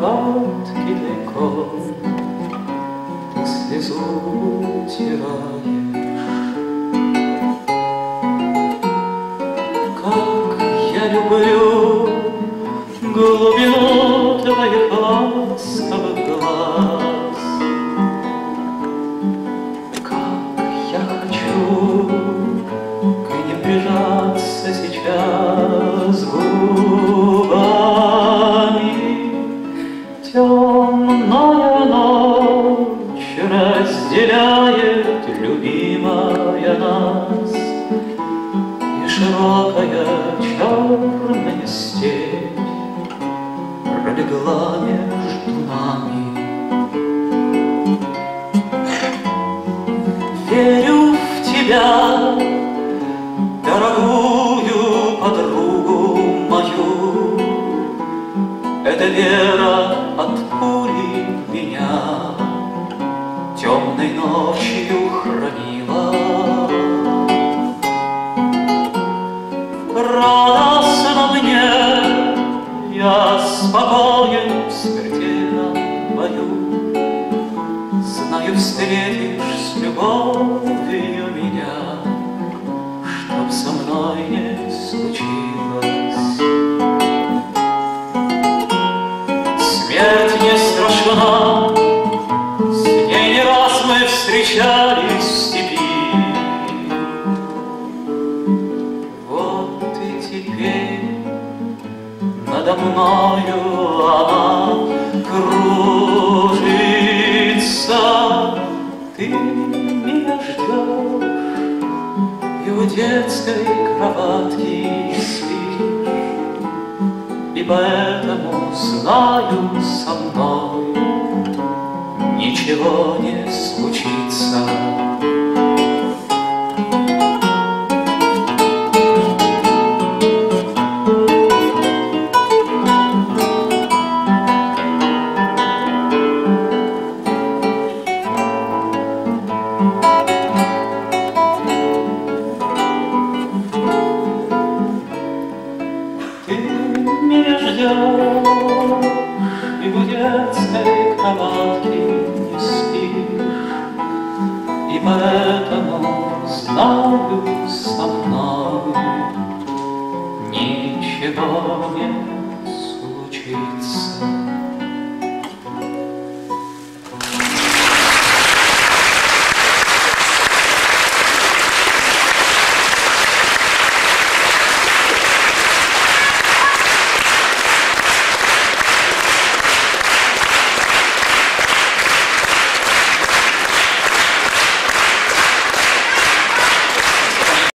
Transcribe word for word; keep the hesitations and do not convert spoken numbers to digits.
кроватке тайком ты слезу утираешь. Как я люблю глубину твоих ласковых глаз, как я хочу к ним прижаться сейчас губами. Темная ночь разделяет, любимая, нас, и широкая черная степь пролегла между нами. Верю в тебя, дорогую подругу мою, эта вера от пули меня темной ночью хранила. Радостно мне, я спокоен в смертельном бою, знаю, встретишь с любовью меня, чтоб со мной не случилось. Смерть не страшна, с ней не раз мы встречались в степи. Вот и теперь надо мною она кружится. Ты меня ждешь и у детской кроватки спишь, и поэтому знаю, со мной ничего не случится. Ты меня ждешь и в детской кроватке не спишь, и поэтому знаю, со мной ничего не случится.